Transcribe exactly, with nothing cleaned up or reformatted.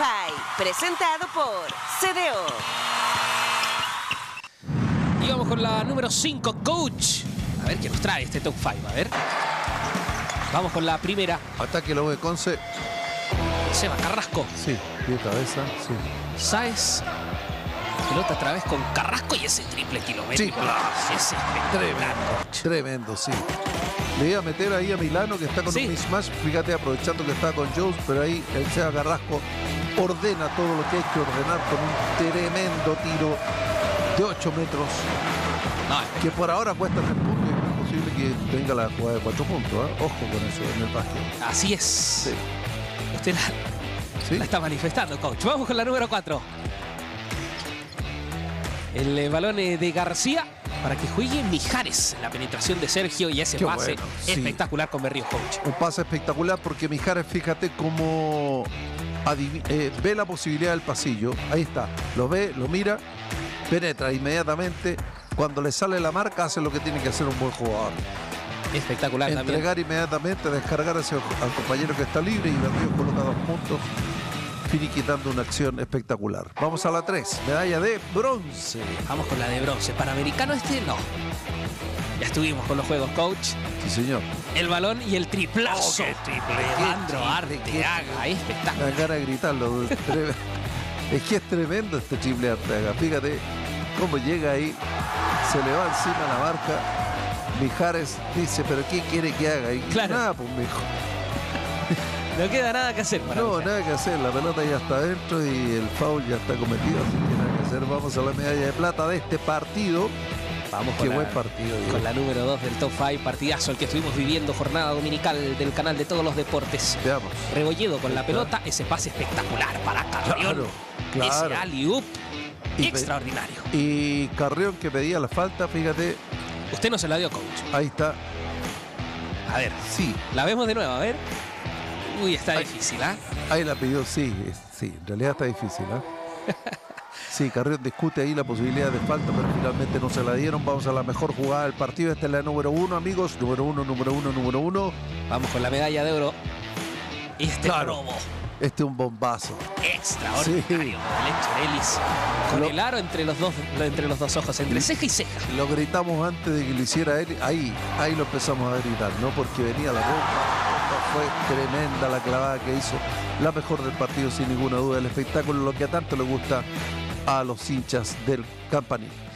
Five, presentado por C D O. Y vamos con la número cinco, Coach. A ver qué nos trae este top cinco, a ver. Vamos con la primera. Ataque la U de Conce. Seba Carrasco. Sí, de cabeza, sí. Sáez. Pelota otra vez con Carrasco y ese triple kilométrico. Sí. Ese espectacular. Tremendo, tremendo, sí. Le iba a meter ahí a Milano, que está con Sí. un mismatch. Fíjate, aprovechando que está con Jones, pero ahí el Seba Carrasco ordena todo lo que hay que ordenar con un tremendo tiro de ocho metros. No, Que por ahora cuesta tres puntos y es posible que tenga la jugada de cuatro puntos. ¿eh? Ojo con eso en el básquet. así es. Sí. Usted la, ¿Sí? la está manifestando, Coach. Vamos con la número cuatro. El eh, balón eh, de García para que juegue Mijares. La penetración de Sergio y ese Qué pase bueno, sí. espectacular con Berríos, Coach. Un pase espectacular porque Mijares, fíjate cómo adiv- eh, ve la posibilidad del pasillo. Ahí está, lo ve, lo mira, penetra inmediatamente. Cuando le sale la marca, hace lo que tiene que hacer un buen jugador. Espectacular también. Entregar inmediatamente, descargar hacia al compañero que está libre y Berríos coloca dos puntos, finiquitando una acción espectacular. Vamos a la tres, medalla de bronce. Vamos con la de bronce. Panamericano este no. Ya estuvimos con los juegos, Coach. Sí, señor. El balón y el triplazo. Oh, qué triple, de qué Evandro triple, qué Arteaga. Espectacular. La cara de gritarlo. Tremendo. Es que es tremendo este triple Arteaga. Fíjate cómo llega ahí, se le va encima la marca. Mijares dice, ¿pero qué quiere que haga? Y Claro. nada, pues, mijo. No queda nada que hacer para No, Mijares. nada que hacer. La pelota ya está adentro y el foul ya está cometido. Así que nada que hacer. Vamos a la medalla de plata de este partido. Vamos Qué con la, buen partido, Diego. con la número dos del top cinco. Partidazo el que estuvimos viviendo. Jornada dominical del canal de todos los deportes. Veamos. Rebolledo con la pelota. Ese pase espectacular para Carrión. Claro, claro. Ese alley-oop Y pe- extraordinario. Y Carrión, que pedía la falta, fíjate, Usted no se la dio, Coach. ahí está. A ver, Sí, la vemos de nuevo, a ver. Uy, está Ay. difícil, ¿ah? ahí la pidió, sí, es- sí, en realidad está difícil, ¿eh? Sí, Carrión discute ahí la posibilidad de falta, pero finalmente no se la dieron. Vamos a la mejor jugada del partido. Esta es la número uno, amigos. Número uno, número uno, número uno. Vamos con la medalla de oro. Este Claro. robo Este es un bombazo. extraordinario. Sí. Alex Ellis con Lo- el aro entre los dos, entre los dos ojos, entre ceja y ceja. Lo gritamos antes de que lo hiciera él. Ahí, ahí lo empezamos a gritar, ¿no? Porque venía la bomba. Fue tremenda la clavada que hizo. La mejor del partido, sin ninguna duda. El espectáculo, lo que a tanto le gusta a los hinchas del Campanil.